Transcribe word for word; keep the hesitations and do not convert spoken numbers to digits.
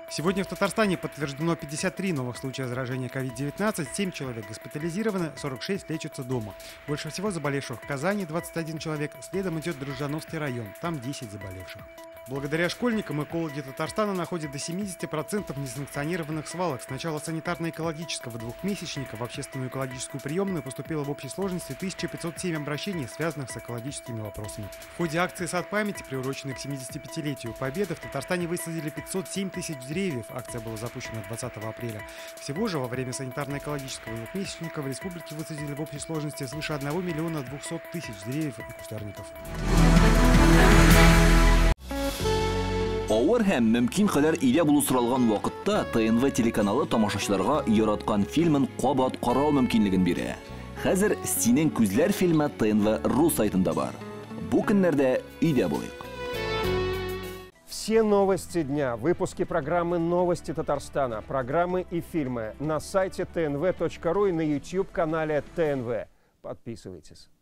Сегодня в Татарстане подтверждено пятьдесят три новых случая заражения ковид девятнадцать, семь человек госпитализированы, сорок шесть лечатся дома. Больше всего заболевших в Казани – двадцать один человек, следом идет Дружановский район, там десять заболевших. Благодаря школьникам экологи Татарстана находят до семидесяти процентов несанкционированных свалок. С начала санитарно-экологического двухмесячника в общественную экологическую приемную поступило в общей сложности тысяча пятьсот семь обращений, связанных с экологическими вопросами. В ходе акции «Сад памяти», приуроченной к семидесятипятилетию Победы, в Татарстане высадили пятьсот семь тысяч деревьев. Акция была запущена двадцатого апреля. Всего же во время санитарно-экологического двухмесячника в республике высадили в общей сложности свыше одного миллиона двухсот тысяч деревьев и кустарников. Авыр һәм мөмкин кадәр илә булу соралган вакытта ТНВ телеканалы тамашачыларга яраткан фильмын кабат карау мөмкинлеген бирә. Хәзер «Синең күзләр» фильмы ТНВ ру сайтында бар. Бу көннәрдә өйдә булыйк. Все новости дня, выпуски программы «Новости Татарстана», программы и фильмы на сайте тэ эн вэ точка ру и на YouTube-канале ТНВ. Подписывайтесь.